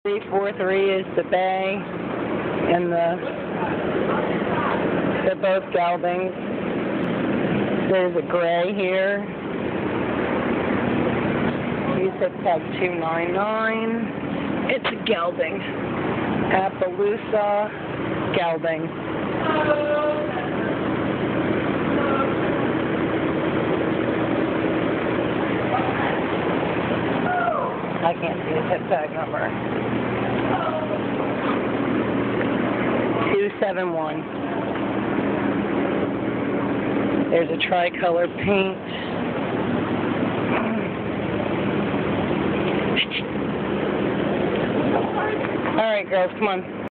343 is the bay, and they're both geldings. There's a gray here. USIP tag 299. It's a gelding. Appaloosa gelding. I can't see the tip tag number. 271. There's a tricolor paint. All right, girls, come on.